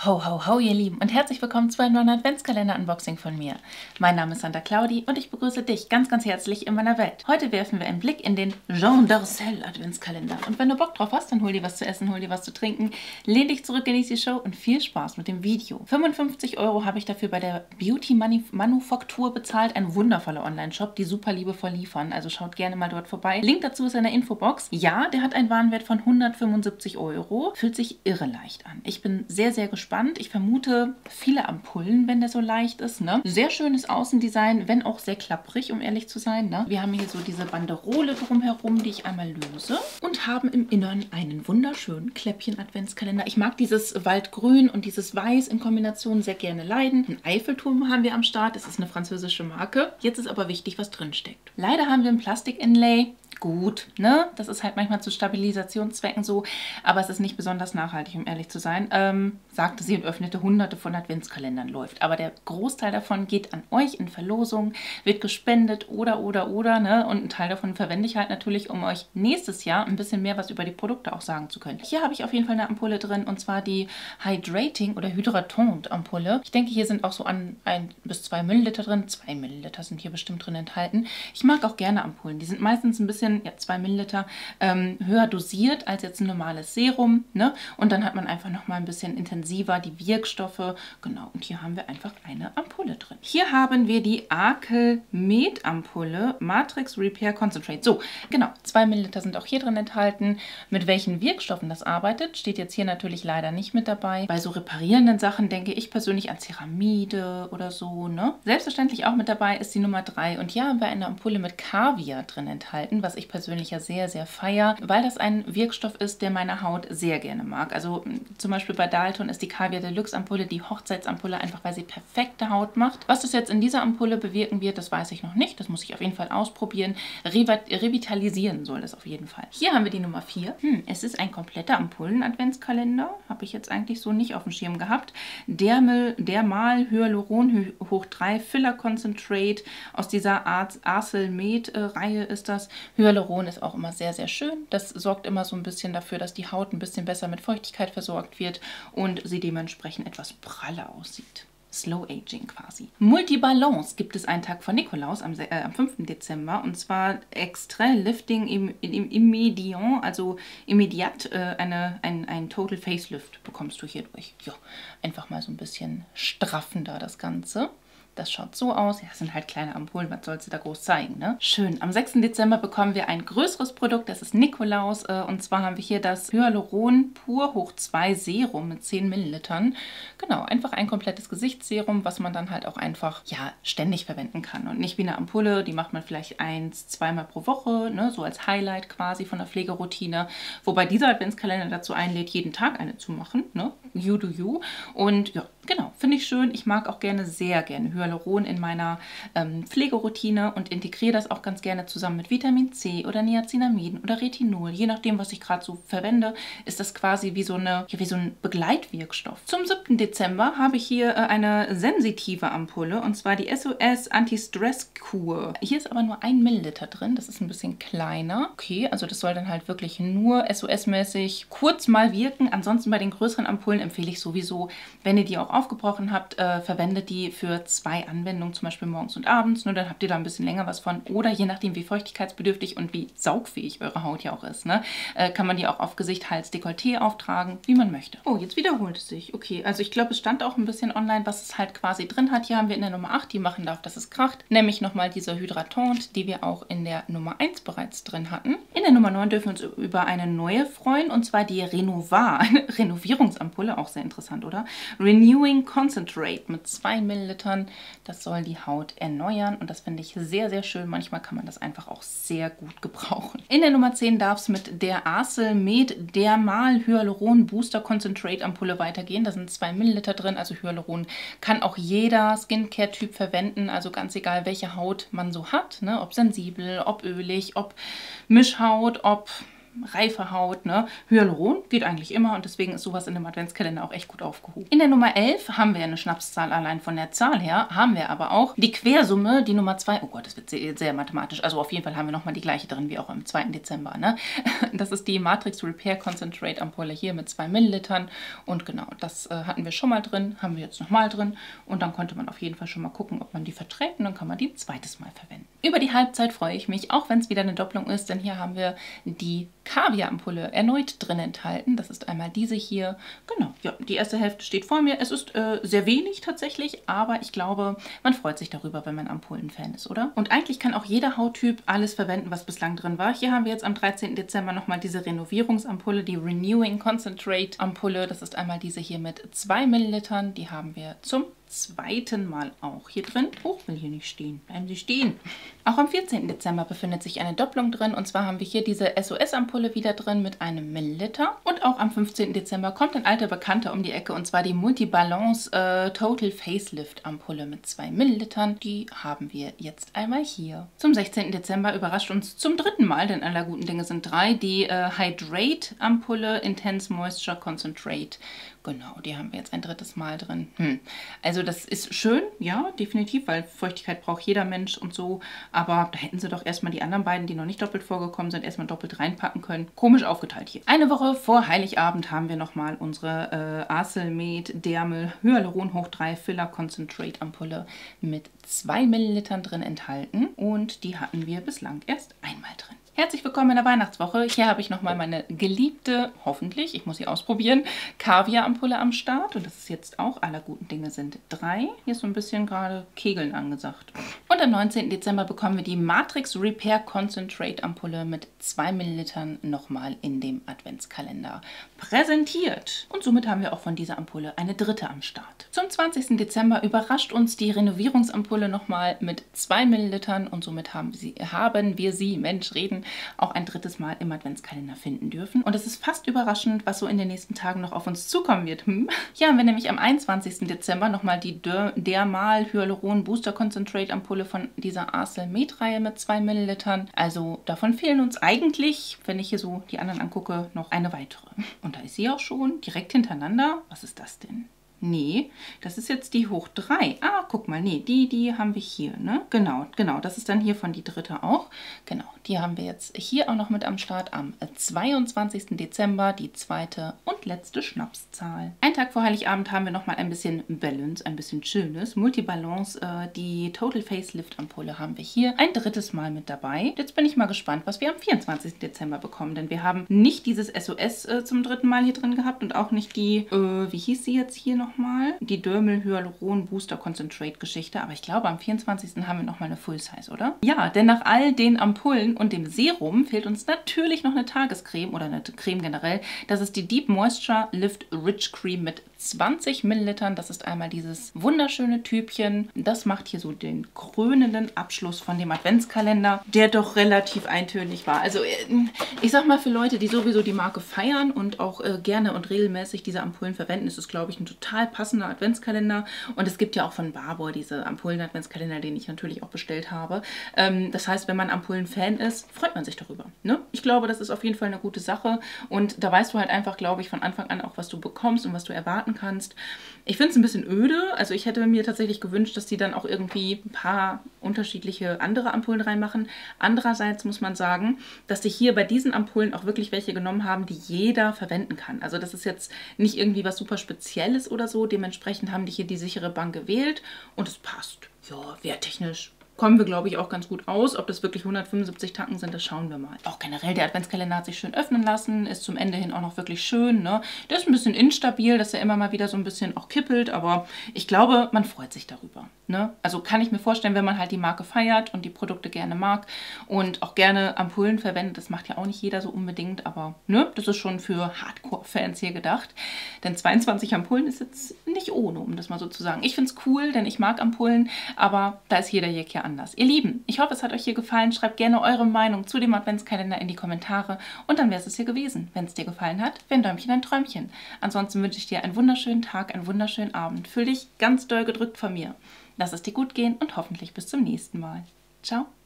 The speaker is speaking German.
Ho, ho, ho, ihr Lieben und herzlich willkommen zu einem neuen Adventskalender-Unboxing von mir. Mein Name ist Santa Claudi und ich begrüße dich ganz, ganz herzlich in meiner Welt. Heute werfen wir einen Blick in den Jean Darcel Adventskalender. Und wenn du Bock drauf hast, dann hol dir was zu essen, hol dir was zu trinken, lehn dich zurück, genieß die Show und viel Spaß mit dem Video. 55 € habe ich dafür bei der Beauty Manufaktur bezahlt. Ein wundervoller Online-Shop, die super liebevoll liefern. Also schaut gerne mal dort vorbei. Link dazu ist in der Infobox. Ja, der hat einen Warenwert von 175 €. Fühlt sich irre leicht an. Ich bin sehr, sehr gespannt. Ich vermute viele Ampullen, wenn der so leicht ist. Ne? Sehr schönes Außendesign, wenn auch sehr klapprig, um ehrlich zu sein. Ne? Wir haben hier so diese Banderole drumherum, die ich einmal löse. Und haben im Innern einen wunderschönen Kläppchen-Adventskalender. Ich mag dieses Waldgrün und dieses Weiß in Kombination sehr gerne leiden. Einen Eiffelturm haben wir am Start. Das ist eine französische Marke. Jetzt ist aber wichtig, was drin steckt. Leider haben wir ein Plastik-Inlay. Gut, ne? Das ist halt manchmal zu Stabilisationszwecken so, aber es ist nicht besonders nachhaltig, um ehrlich zu sein. Sagte sie und öffnete hunderte von Adventskalendern, läuft. Aber der Großteil davon geht an euch in Verlosung, wird gespendet oder, ne? Und ein Teil davon verwende ich halt natürlich, um euch nächstes Jahr ein bisschen mehr was über die Produkte auch sagen zu können. Hier habe ich auf jeden Fall eine Ampulle drin und zwar die Hydrating oder Hydratant Ampulle. Ich denke, hier sind auch so an 1 bis 2 Milliliter drin. 2 Milliliter sind hier bestimmt drin enthalten. Ich mag auch gerne Ampullen. Die sind meistens ein bisschen, ja 2 Milliliter, höher dosiert als jetzt ein normales Serum. Ne? Und dann hat man einfach nochmal ein bisschen intensiver die Wirkstoffe. Genau, und hier haben wir einfach eine Ampulle drin. Hier haben wir die Akel Med Ampulle Matrix Repair Concentrate. So, genau, 2 Milliliter sind auch hier drin enthalten. Mit welchen Wirkstoffen das arbeitet, steht jetzt hier natürlich leider nicht mit dabei. Bei so reparierenden Sachen denke ich persönlich an Ceramide oder so. Ne? Selbstverständlich auch mit dabei ist die Nummer 3. Und hier haben wir eine Ampulle mit Kaviar drin enthalten, was ich persönlich ja sehr, sehr feiere, weil das ein Wirkstoff ist, der meine Haut sehr gerne mag. Also zum Beispiel bei Dalton ist die Kaviar Deluxe Ampulle die Hochzeitsampulle, einfach weil sie perfekte Haut macht. Was das jetzt in dieser Ampulle bewirken wird, das weiß ich noch nicht. Das muss ich auf jeden Fall ausprobieren. Revitalisieren soll das auf jeden Fall. Hier haben wir die Nummer 4. Es ist ein kompletter Ampullen-Adventskalender. Habe ich jetzt eigentlich so nicht auf dem Schirm gehabt. Dermal Hyaluron hoch 3 Filler Concentrate aus dieser Arcel Med Reihe ist das. Hyaluron ist auch immer sehr, sehr schön. Das sorgt immer so ein bisschen dafür, dass die Haut ein bisschen besser mit Feuchtigkeit versorgt wird und sie dementsprechend etwas praller aussieht. Slow Aging quasi. Multibalance gibt es einen Tag von Nikolaus am 5. Dezember und zwar Extrait Lifting Immediat, also immediat ein Total Facelift bekommst du hier durch. Ja, einfach mal so ein bisschen straffender das Ganze. Das schaut so aus. Ja, das sind halt kleine Ampullen, was soll sie da groß zeigen, ne? Schön. Am 6. Dezember bekommen wir ein größeres Produkt, das ist Nikolaus. Und zwar haben wir hier das Hyaluron Pur hoch 2 Serum mit 10 Millilitern. Genau, einfach ein komplettes Gesichtsserum, was man dann halt auch einfach, ja, ständig verwenden kann. Und nicht wie eine Ampulle, die macht man vielleicht 1-, 2-mal pro Woche, ne? So als Highlight quasi von der Pflegeroutine. Wobei dieser Adventskalender dazu einlädt, jeden Tag eine zu machen, ne? You do you. Und ja, genau, finde ich schön. Ich mag auch sehr gerne Hyaluron in meiner Pflegeroutine und integriere das auch ganz gerne zusammen mit Vitamin C oder Niacinamiden oder Retinol. Je nachdem, was ich gerade so verwende, ist das quasi wie so ein Begleitwirkstoff. Zum 7. Dezember habe ich hier eine sensitive Ampulle und zwar die SOS Anti-Stress Kur. Hier ist aber nur 1 Milliliter drin. Das ist ein bisschen kleiner. Okay, also das soll dann halt wirklich nur SOS-mäßig kurz mal wirken. Ansonsten bei den größeren Ampullen empfehle ich sowieso, wenn ihr die auch aufgebrochen habt, verwendet die für 2 Anwendungen, zum Beispiel morgens und abends. Nur dann habt ihr da ein bisschen länger was von. Oder je nachdem, wie feuchtigkeitsbedürftig und wie saugfähig eure Haut ja auch ist, ne, kann man die auch auf Gesicht, Hals, Dekolleté auftragen, wie man möchte. Oh, jetzt wiederholt es sich. Okay, also ich glaube, es stand auch ein bisschen online, was es halt quasi drin hat. Hier haben wir in der Nummer 8, die machen darf, dass es kracht. Nämlich nochmal diese Hydratant, die wir auch in der Nummer 1 bereits drin hatten. In der Nummer 9 dürfen wir uns über eine neue freuen. Und zwar die Renova, eine Renovierungsampulle, auch sehr interessant, oder? Renewing Concentrate mit 2 Millilitern. Das soll die Haut erneuern und das finde ich sehr, sehr schön. Manchmal kann man das einfach auch sehr gut gebrauchen. In der Nummer 10 darf es mit der Arcel Med Dermal Hyaluron Booster Concentrate Ampulle weitergehen. Da sind 2 Milliliter drin, also Hyaluron kann auch jeder Skincare-Typ verwenden, also ganz egal, welche Haut man so hat, ne? Ob sensibel, ob ölig, ob Mischhaut, ob reife Haut, ne? Hyaluron geht eigentlich immer und deswegen ist sowas in dem Adventskalender auch echt gut aufgehoben. In der Nummer 11 haben wir eine Schnapszahl allein von der Zahl her, haben wir aber auch die Quersumme, die Nummer 2. Oh Gott, das wird sehr mathematisch. Also auf jeden Fall haben wir nochmal die gleiche drin wie auch am 2. Dezember. Ne? Das ist die Matrix Repair Concentrate Ampulle hier mit 2 Millilitern und genau, das hatten wir schon mal drin, haben wir jetzt nochmal drin und dann konnte man auf jeden Fall schon mal gucken, ob man die verträgt und dann kann man die ein zweites Mal verwenden. Über die Halbzeit freue ich mich, auch wenn es wieder eine Doppelung ist, denn hier haben wir die Kaviar-Ampulle erneut drin enthalten. Das ist einmal diese hier. Genau, ja, die erste Hälfte steht vor mir. Es ist sehr wenig tatsächlich, aber ich glaube, man freut sich darüber, wenn man Ampullen-Fan ist, oder? Und eigentlich kann auch jeder Hauttyp alles verwenden, was bislang drin war. Hier haben wir jetzt am 13. Dezember nochmal diese Renovierungsampulle, die Renewing Concentrate Ampulle. Das ist einmal diese hier mit 2 Millilitern. Die haben wir zum zweiten Mal auch hier drin. Oh, will hier nicht stehen. Bleiben Sie stehen. Auch am 14. Dezember befindet sich eine Doppelung drin. Und zwar haben wir hier diese SOS-Ampulle wieder drin mit einem Milliliter. Und auch am 15. Dezember kommt ein alter Bekannter um die Ecke. Und zwar die Multibalance Total Facelift Ampulle mit 2 Millilitern. Die haben wir jetzt einmal hier. Zum 16. Dezember überrascht uns zum dritten Mal, denn aller guten Dinge sind 3, die Hydrate Ampulle Intense Moisture Concentrate. Genau, die haben wir jetzt ein drittes Mal drin. Also das ist schön, ja, definitiv, weil Feuchtigkeit braucht jeder Mensch und so. Aber da hätten sie doch erstmal die anderen beiden, die noch nicht doppelt vorgekommen sind, erstmal doppelt reinpacken können. Komisch aufgeteilt hier. Eine Woche vor Heiligabend haben wir nochmal unsere Arcelmed Dermal Hyaluron hoch 3 Filler Concentrate Ampulle mit 2 Millilitern drin enthalten. Und die hatten wir bislang erst einmal drin. Herzlich willkommen in der Weihnachtswoche. Hier habe ich nochmal meine geliebte, hoffentlich, ich muss sie ausprobieren, Kaviar-Ampulle am Start. Und das ist jetzt auch, aller guten Dinge sind 3. Hier ist so ein bisschen gerade Kegeln angesagt. Und am 19. Dezember bekommen wir die Matrix Repair Concentrate Ampulle mit 2 Millilitern nochmal in dem Adventskalender präsentiert. Und somit haben wir auch von dieser Ampulle eine dritte am Start. Zum 20. Dezember überrascht uns die Renovierungsampulle nochmal mit 2 Millilitern und somit haben wir sie, Mensch, reden, auch ein drittes Mal im Adventskalender finden dürfen. Und es ist fast überraschend, was so in den nächsten Tagen noch auf uns zukommen wird. Hier haben wir nämlich am 21. Dezember nochmal die Dermal Hyaluron Booster Concentrate Ampulle von dieser Arcelmed-Reihe mit 2 Millilitern. Also davon fehlen uns eigentlich, wenn ich hier so die anderen angucke, noch eine weitere. Und da ist sie auch schon direkt hintereinander. Was ist das denn? Nee, das ist jetzt die hoch 3. Ah, guck mal, nee, die haben wir hier, ne? Genau, das ist dann hier von die dritte auch. Genau, die haben wir jetzt hier auch noch mit am Start am 22. Dezember, die zweite und letzte Schnapszahl. Einen Tag vor Heiligabend haben wir nochmal ein bisschen Balance, ein bisschen Schönes. Multibalance, die Total Facelift Ampulle haben wir hier ein drittes Mal mit dabei. Jetzt bin ich mal gespannt, was wir am 24. Dezember bekommen, denn wir haben nicht dieses SOS zum dritten Mal hier drin gehabt und auch nicht die, wie hieß sie jetzt hier nochmal? Die Dermal Hyaluron Booster Concentrate Geschichte, aber ich glaube am 24. haben wir nochmal eine Full Size, oder? Ja, denn nach all den Ampullen und dem Serum fehlt uns natürlich noch eine Tagescreme oder eine Creme generell. Das ist die Deep Moisture Lift Rich Cream mit 20 Millilitern. Das ist einmal dieses wunderschöne Tübchen. Das macht hier so den krönenden Abschluss von dem Adventskalender, der doch relativ eintönig war. Also ich sag mal, für Leute, die sowieso die Marke feiern und auch gerne und regelmäßig diese Ampullen verwenden, ist es, glaube ich, ein total passender Adventskalender. Und es gibt ja auch von Barbour diese Ampullen-Adventskalender, den ich natürlich auch bestellt habe. Das heißt, wenn man Ampullen-Fan ist, freut man sich darüber. Ne? Ich glaube, das ist auf jeden Fall eine gute Sache. Und da weißt du halt einfach, glaube ich, von Anfang an auch, was du bekommst und was du erwarten kannst. Ich finde es ein bisschen öde. Also ich hätte mir tatsächlich gewünscht, dass die dann auch irgendwie ein paar unterschiedliche andere Ampullen reinmachen. Andererseits muss man sagen, dass sie hier bei diesen Ampullen auch wirklich welche genommen haben, die jeder verwenden kann. Also das ist jetzt nicht irgendwie was super Spezielles oder so. Dementsprechend haben die hier die sichere Bank gewählt und es passt. Ja, werttechnisch kommen wir, glaube ich, auch ganz gut aus. Ob das wirklich 175 Tacken sind, das schauen wir mal. Auch generell, der Adventskalender hat sich schön öffnen lassen, ist zum Ende hin auch noch wirklich schön. Ne? Der ist ein bisschen instabil, dass er immer mal wieder so ein bisschen auch kippelt, aber ich glaube, man freut sich darüber. Ne? Also kann ich mir vorstellen, wenn man halt die Marke feiert und die Produkte gerne mag und auch gerne Ampullen verwendet, das macht ja auch nicht jeder so unbedingt, aber ne, das ist schon für Hardcore-Fans hier gedacht. Denn 22 Ampullen ist jetzt nicht ohne, um das mal so zu sagen. Ich finde es cool, denn ich mag Ampullen, aber da ist jeder hier anders. Ihr Lieben, ich hoffe, es hat euch hier gefallen. Schreibt gerne eure Meinung zu dem Adventskalender in die Kommentare und dann wäre es hier gewesen. Wenn es dir gefallen hat, wäre ein Däumchen ein Träumchen. Ansonsten wünsche ich dir einen wunderschönen Tag, einen wunderschönen Abend. Fühl dich ganz doll gedrückt von mir. Lass es dir gut gehen und hoffentlich bis zum nächsten Mal. Ciao.